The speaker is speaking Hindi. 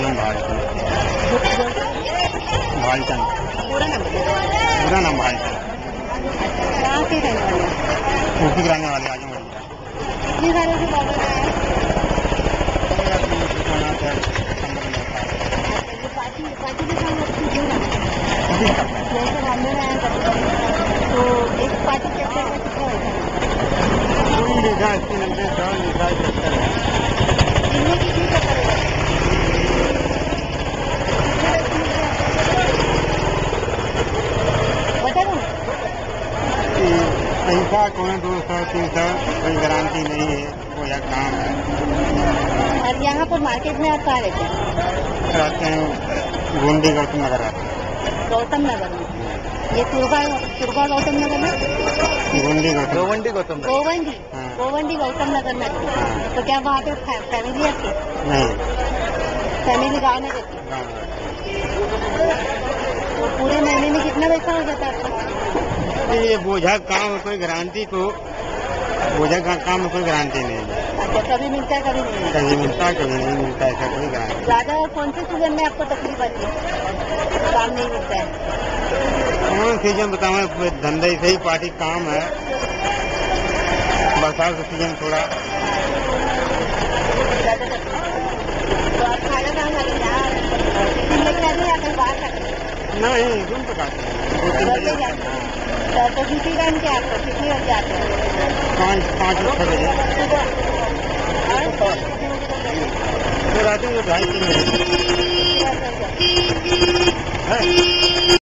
नाम भाईचंद। पूरा नाम पूरा नाम भाईचंद। कहाँ के रहने वाले? यूपी के रहने वाले आजमगढ़। कितनी सालों से प्रॉब्लम है? ये पार्टी के साथ आपकी क्यों ना जैसे मामले में आया तो एक पार्टी चक्कर का कितना होता है? लिखा 80-90 साल लिखा चक्कर है। कितने कितनी चक्कर है? बता दो पैसा कौन 200-300 कोई गारंटी नहीं है, वो यह काम है। और यहाँ पर मार्केट में आप कहाँ रहते हैं? रहते हैं गोंडी गौतम नगर रहते हैं। गौतम नगर में। ये तुर्बा गौतम नगर में? गोंडी गौतम गोवंडी गौतम नगर में। तो क्या वहाँ पे फैमिली है आपकी? नहीं, फैमिली गाँव में रहती है। तो पूरे महीने में कितना पैसा हो जाता है आपका? ये बोझा काम है, कोई गारंटी तो बोझा का काम में कोई गारंटी नहीं है। अच्छा, कभी मिलता है कभी नहीं मिलता? कभी मिलता है कभी नहीं मिलता, ऐसा कोई गारंटी। ज़्यादा कौन से सीजन में आपको तकलीफ आती है काम नहीं मिलता है? कौन सीजन बताऊँ, धंधे से ही पार्टी काम है। बरसात का सीजन थोड़ा ज़्यादा तकलीफ। तो आप खाना कहाँ खाते हैं? टिफिन लेके आते हैं या कहीं बाहर खाते हैं? नहीं, रूम पे खाते हैं। 2-3 घर बजे पे जाते हैं। तो किसी टाइम क्या आपका कितनी बजे आते हैं? 5-6 बजे तो रात में 2-2.5-3 बजे है।